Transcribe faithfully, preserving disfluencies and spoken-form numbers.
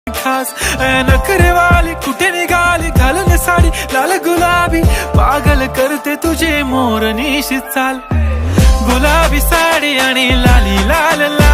खास नखरे वाली कुठे निघाली घालून साडी लाल गुलाबी पागल करते तुझे मोरनीशी चाल गुलाबी साडी आणि लाली लाल लाल